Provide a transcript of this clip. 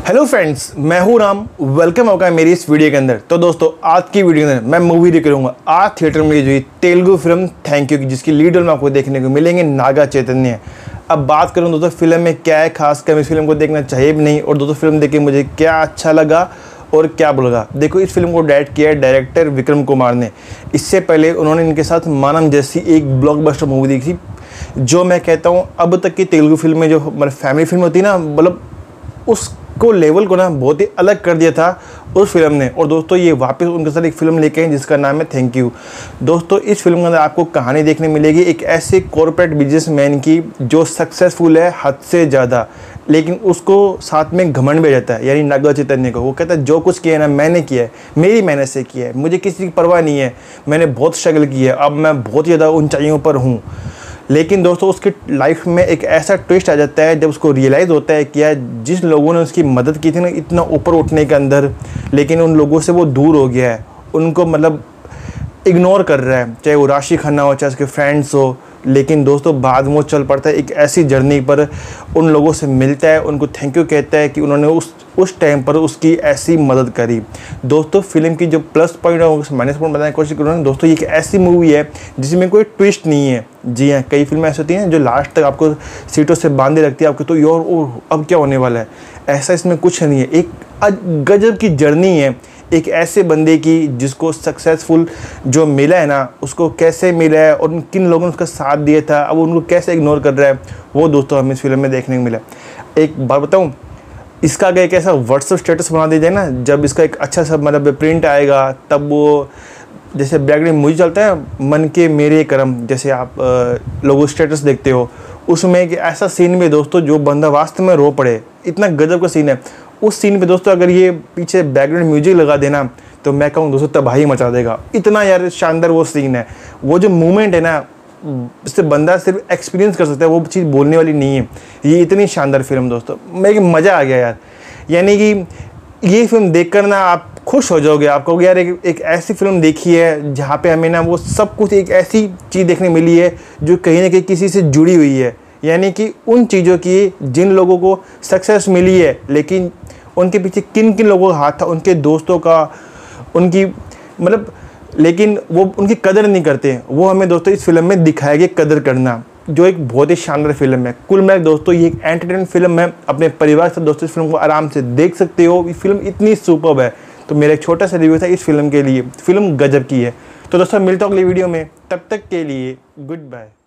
Hello friends, मैं हूं Ram. Welcome होगा मेरी इस वीडियो के अंदर। तो दोस्तों, आज की वीडियो के अंदर मैं मूवी रिव्यू करूंगा आज थिएटर में रिलीज हुई तेलुगु फिल्म थैंक यू की, जिसकी लीड रोल में आपको देखने को मिलेंगे नागा चैतन्य। अब बात करूं दोस्तों फिल्म में क्या है खास कर, इस फिल्म को देखना चाहिए भी नहीं, और दोस्तों फिल्म देख के मुझे क्या अच्छा लगा और क्या बुरा। देखो, इस फिल्म को डायरेक्ट किया है डायरेक्टर विक्रम कुमार ने। इससे पहले उन्होंने इनके साथ मानम जैसी एक ब्लॉकबस्टर मूवी देखी, जो मैं कहता हूँ अब तक की तेलुगु फिल्म में जो मतलब फैमिली फिल्म होती है ना, मतलब उसको लेवल को ना बहुत ही अलग कर दिया था उस फिल्म ने। और दोस्तों ये वापस उनके साथ एक फिल्म लेके हैं जिसका नाम है थैंक यू। दोस्तों इस फिल्म के अंदर आपको कहानी देखने मिलेगी एक ऐसे कॉर्पोरेट बिजनेसमैन की जो सक्सेसफुल है हद से ज़्यादा, लेकिन उसको साथ में घमंड भी जाता है, यानी नागा चैतन्य को। वो कहता है जो कुछ किया है ना मैंने किया है, मेरी मेहनत से किया है, मुझे किसी की परवाह नहीं है, मैंने बहुत स्ट्रगल किया है, अब मैं बहुत ज़्यादा ऊंचाइयों पर हूँ। लेकिन दोस्तों उसकी लाइफ में एक ऐसा ट्विस्ट आ जाता है जब उसको रियलाइज़ होता है कि यार जिस लोगों ने उसकी मदद की थी ना इतना ऊपर उठने के अंदर, लेकिन उन लोगों से वो दूर हो गया है, उनको मतलब इग्नोर कर रहा है, चाहे वो राशि खन्ना हो चाहे उसके फ्रेंड्स हो। लेकिन दोस्तों बाद में वो चल पड़ता है एक ऐसी जर्नी पर, उन लोगों से मिलता है, उनको थैंक यू कहता है कि उन्होंने उस टाइम पर उसकी ऐसी मदद करी। दोस्तों फिल्म की जो प्लस पॉइंट है उस माइनस पॉइंट बताने की कोशिश करूँगा। दोस्तों ये एक ऐसी मूवी है जिसमें कोई ट्विस्ट नहीं है। जी हाँ, कई फिल्में ऐसी होती हैं जो लास्ट तक आपको सीटों से बांधे रखती है, आपको तो योर ओह अब क्या होने वाला है, ऐसा इसमें कुछ नहीं है। एक गजब की जर्नी है एक ऐसे बंदे की जिसको सक्सेसफुल जो मिला है ना, उसको कैसे मिला है और किन लोगों ने उसका साथ दिया था, अब उनको कैसे इग्नोर कर रहा है, वो दोस्तों हमें इस फिल्म में देखने को मिला। एक बात बताऊँ, इसका अगर एक ऐसा व्हाट्सएप स्टेटस बना दिया जाए ना, जब इसका एक अच्छा सा मतलब प्रिंट आएगा, तब वो जैसे बैकग्राउंड मुझे चलता है मन के मेरे करम, जैसे आप लोगों स्टेटस देखते हो, उसमें एक ऐसा सीन में दोस्तों जो बंदा वास्तव में रो पड़े, इतना गजब का सीन है। उस सीन पे दोस्तों अगर ये पीछे बैकग्राउंड म्यूजिक लगा देना तो मैं कहूँ दोस्तों तबाही मचा देगा। इतना यार शानदार वो सीन है, वो जो मूवमेंट है ना, इससे बंदा सिर्फ एक्सपीरियंस कर सकता है, वो चीज़ बोलने वाली नहीं है। ये इतनी शानदार फिल्म दोस्तों, मैं मज़ा आ गया यार। यानी कि ये फिल्म देखकर ना आप खुश हो जाओगे, आप कहोगे यार एक ऐसी फिल्म देखी है जहाँ पे हमें ना वो सब कुछ एक ऐसी चीज़ देखने मिली है जो कहीं ना कहीं किसी से जुड़ी हुई है। यानी कि उन चीज़ों की जिन लोगों को सक्सेस मिली है, लेकिन उनके पीछे किन किन लोगों का हाथ था, उनके दोस्तों का, उनकी मतलब, लेकिन वो उनकी कदर नहीं करते। वो हमें दोस्तों इस फिल्म में दिखाया गया कदर करना, जो एक बहुत ही शानदार फिल्म है। कुल मिलाकर दोस्तों ये एक एंटरटेनमेंट फिल्म है, अपने परिवार के साथ दोस्तों इस फिल्म को आराम से देख सकते हो। ये फिल्म इतनी सुपर्ब है। तो मेरा एक छोटा सा रिव्यू था इस फिल्म के लिए, फिल्म गजब की है। तो दोस्तों मिलता हूँ अगली वीडियो में, तब तक के लिए गुड बाय।